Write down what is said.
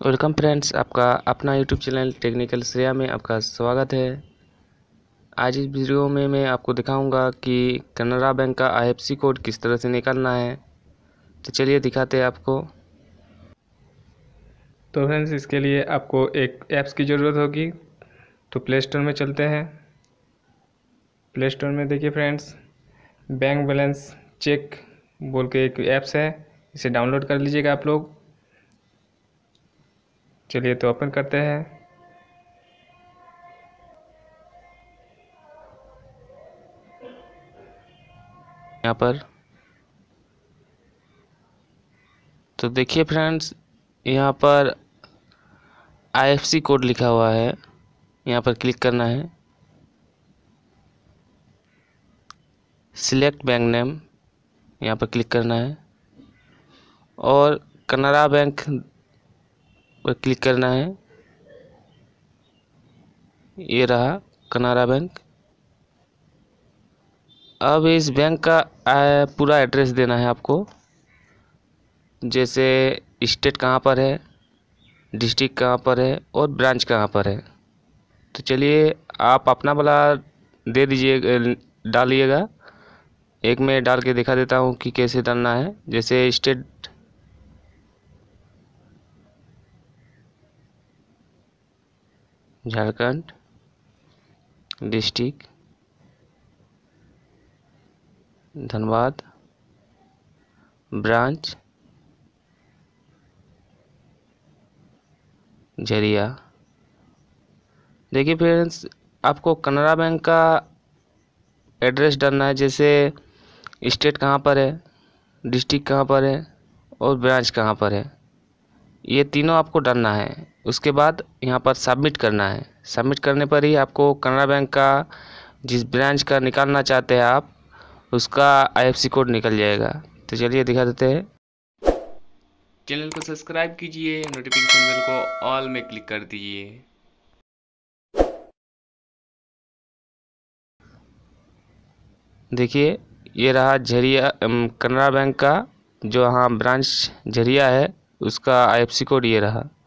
Welcome friends, आपका अपना YouTube channel technical Shreya में आपका स्वागत है। आज इस वीडियो में मैं आपको दिखाऊंगा कि कनारा बैंक का IFSC कोड किस तरह से निकालना है। तो चलिए दिखाते हैं आपको। तो फ्रेंड्स, इसके लिए आपको एक ऐप्स की ज़रूरत होगी। तो प्ले स्टोर में चलते हैं। प्ले स्टोर में देखिए फ्रेंड्स, बैंक बैलेंस चेक बोल के एक ऐप्स है, इसे डाउनलोड कर लीजिएगा आप लोग। चलिए तो ओपन करते हैं। यहाँ पर तो देखिए फ्रेंड्स, यहाँ पर IFSC कोड लिखा हुआ है, यहाँ पर क्लिक करना है। सिलेक्ट बैंक नेम, यहाँ पर क्लिक करना है और कनारा बैंक पर क्लिक करना है। ये रहा कनारा बैंक। अब इस बैंक का पूरा एड्रेस देना है आपको, जैसे स्टेट कहाँ पर है, डिस्ट्रिक्ट कहाँ पर है और ब्रांच कहाँ पर है। तो चलिए आप अपना वाला दे दीजिए, डालिएगा। एक मैं डाल के दिखा देता हूँ कि कैसे डालना है। जैसे state, Jharkhand, district Dhanbad, branch Jharia. देखिए फ्रेंड्स, आपको कनारा बैंक का एड्रेस डालना है, जैसे स्टेट कहाँ पर है, डिस्ट्रिक्ट कहाँ पर है और ब्रांच कहाँ पर है। ये तीनों आपको डालना है। उसके बाद यहाँ पर सबमिट करना है। सबमिट करने पर ही आपको कनारा बैंक का जिस ब्रांच का निकालना चाहते हैं आप, उसका IFSC कोड निकल जाएगा। तो चलिए दिखा देते हैं। चैनल को सब्सक्राइब कीजिए, नोटिफिकेशन बेल को ऑल में क्लिक कर दीजिए। देखिए ये रहा झरिया, कनारा बैंक का जो हाँ ब्रांच झरिया है, उसका IFSC कोड ये रहा।